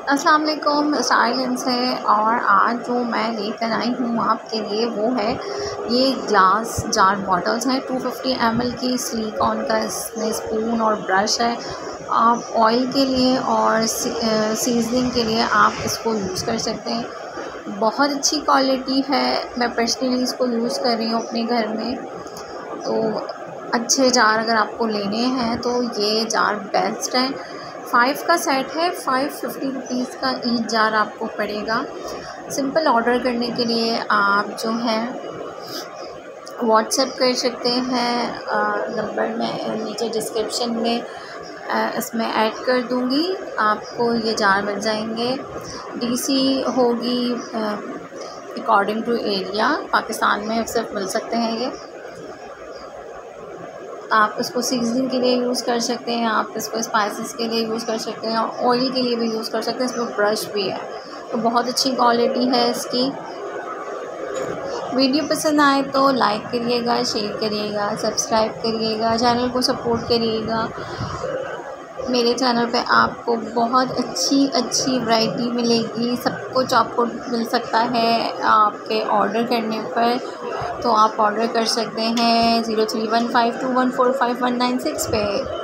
अस्सलाम वालेकुम, साइलेंस है। और आज जो मैं लेकर आई हूँ आपके लिए वो है ये ग्लास जार बॉटल्स हैं 250 ml की। सिलिकॉन का इसमें स्पून और ब्रश है। आप ऑयल के लिए और सीजनिंग के लिए आप इसको यूज़ कर सकते हैं। बहुत अच्छी क्वालिटी है। मैं पर्सनली इसको यूज़ कर रही हूँ अपने घर में। तो अच्छे जार अगर आपको लेने हैं तो ये जार बेस्ट है। 5 का सेट है, 550 रुपीज़ का ईच जार आपको पड़ेगा। सिंपल ऑर्डर करने के लिए आप जो है व्हाट्सएप कर सकते हैं। नंबर मैं नीचे डिस्क्रिप्शन में इसमें ऐड कर दूंगी, आपको ये जार मिल जाएंगे। डीसी होगी अकॉर्डिंग टू एरिया, पाकिस्तान में सिर्फ मिल सकते हैं ये। आप इसको सीजनिंग के लिए यूज़ कर सकते हैं, आप इसको स्पाइसेस के लिए यूज़ कर सकते हैं और ऑयल के लिए भी यूज़ कर सकते हैं। इसमें ब्रश भी है, तो बहुत अच्छी क्वालिटी है इसकी। वीडियो पसंद आए तो लाइक करिएगा, शेयर करिएगा, सब्सक्राइब करिएगा, चैनल को सपोर्ट करिएगा। मेरे चैनल पे आपको बहुत अच्छी वैरायटी मिलेगी। सब कुछ आपको मिल सकता है आपके ऑर्डर करने पर। तो आप ऑर्डर कर सकते हैं 0315214519 पे।